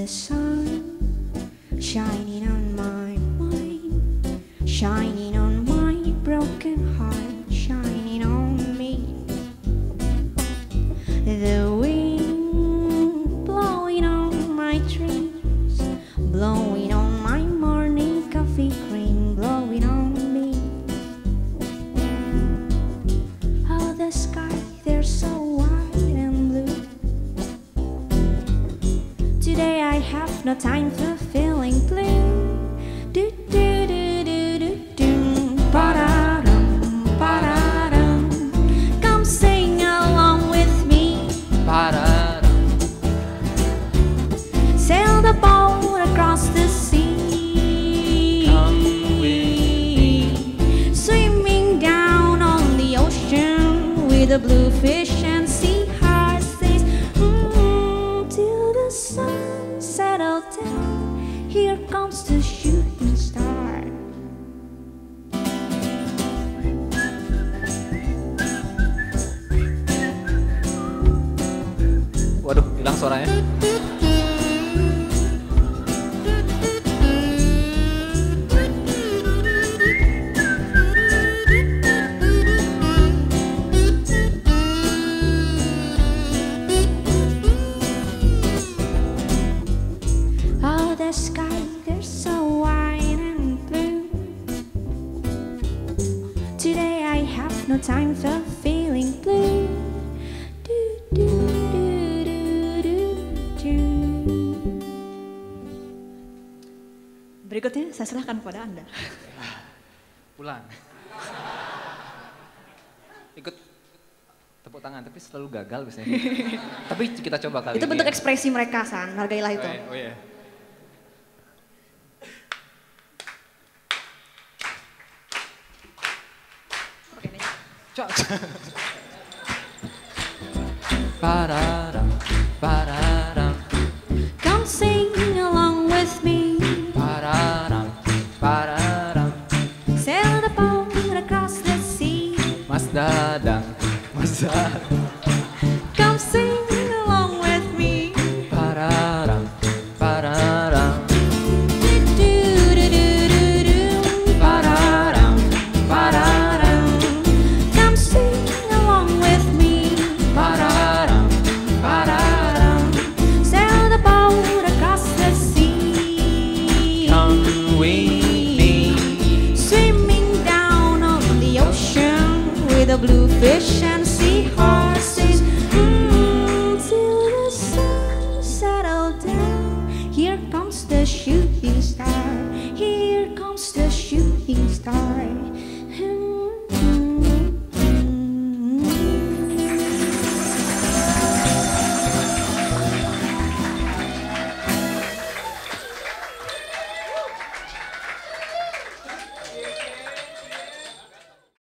sun shining on my mind, shining on my broken heart, shining on me. The wind blowing on my trees, blowing on my morning coffee cream, blowing on me. Oh, the sky, they're so wide and blue. Today I have no time for feeling blue. Do do do do do do. Ba-da-dum, ba-da-dum. Come sing along with me. Ba-da-dum. Sail the boat across the sea. Come with me. Swimming down on the ocean with the blue fish and sea horses. Till the sun settles down, here comes the shooting star. Waduh, hilang suaranya. Oh, the sky, they're so wide and blue. Today I have no time for feeling blue. Do, do, do, do, do, do. Berikutnya saya serahkan kepada Anda. Pulang. Ikut tepuk tangan, tapi selalu gagal biasanya. Tapi kita coba kali Itu ini bentuk ya. ekspresi mereka, San. Hargailah itu. Oh iya. Oke, nih. Cok. Para